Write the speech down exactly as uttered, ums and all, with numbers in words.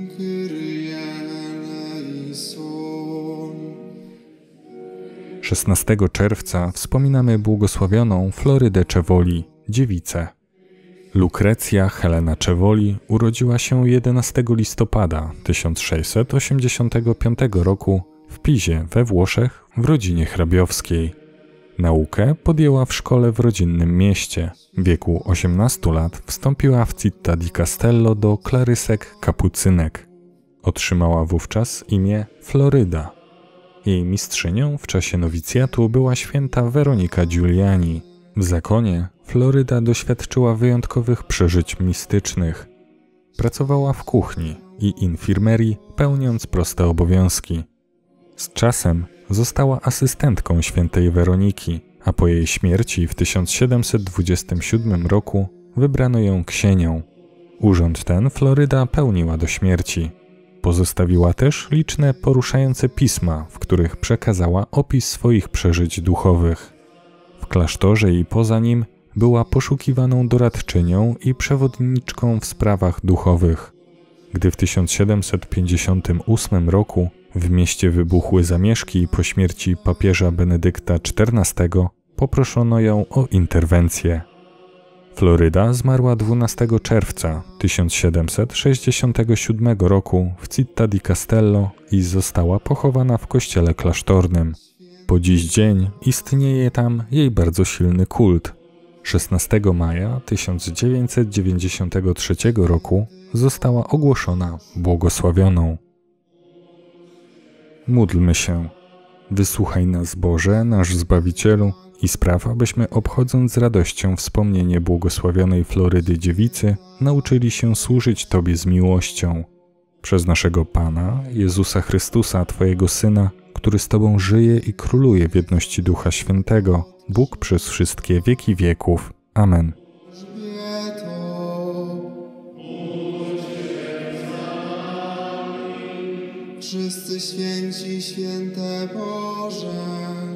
szesnastego czerwca wspominamy błogosławioną Florydę Czewoli, dziewicę. Lukrecja Helena Czewoli urodziła się jedenastego listopada tysiąc sześćset osiemdziesiątego piątego roku w Pizie we Włoszech w rodzinie hrabiowskiej. Naukę podjęła w szkole w rodzinnym mieście. W wieku osiemnastu lat wstąpiła w Città di Castello do klarysek kapucynek. Otrzymała wówczas imię Floryda. Jej mistrzynią w czasie nowicjatu była święta Weronika Giuliani. W zakonie Floryda doświadczyła wyjątkowych przeżyć mistycznych. Pracowała w kuchni i infirmerii, pełniąc proste obowiązki. Z czasem została asystentką świętej Weroniki, a po jej śmierci w tysiąc siedemset dwudziestym siódmym roku wybrano ją ksienią. Urząd ten Floryda pełniła do śmierci. Pozostawiła też liczne poruszające pisma, w których przekazała opis swoich przeżyć duchowych. W klasztorze i poza nim była poszukiwaną doradczynią i przewodniczką w sprawach duchowych. Gdy w tysiąc siedemset pięćdziesiątym ósmym roku w mieście wybuchły zamieszki po śmierci papieża Benedykta czternastego, poproszono ją o interwencję. Floryda zmarła dwunastego czerwca tysiąc siedemset sześćdziesiątego siódmego roku w Città di Castello i została pochowana w kościele klasztornym. Po dziś dzień istnieje tam jej bardzo silny kult. szesnastego maja tysiąc dziewięćset dziewięćdziesiątego trzeciego roku została ogłoszona błogosławioną. Módlmy się. Wysłuchaj nas, Boże, nasz Zbawicielu, i spraw, abyśmy, obchodząc z radością wspomnienie błogosławionej Florydy Dziewicy, nauczyli się służyć Tobie z miłością. Przez naszego Pana, Jezusa Chrystusa, Twojego Syna, który z Tobą żyje i króluje w jedności Ducha Świętego, Bóg przez wszystkie wieki wieków. Amen. Wszyscy święci, święte Boże,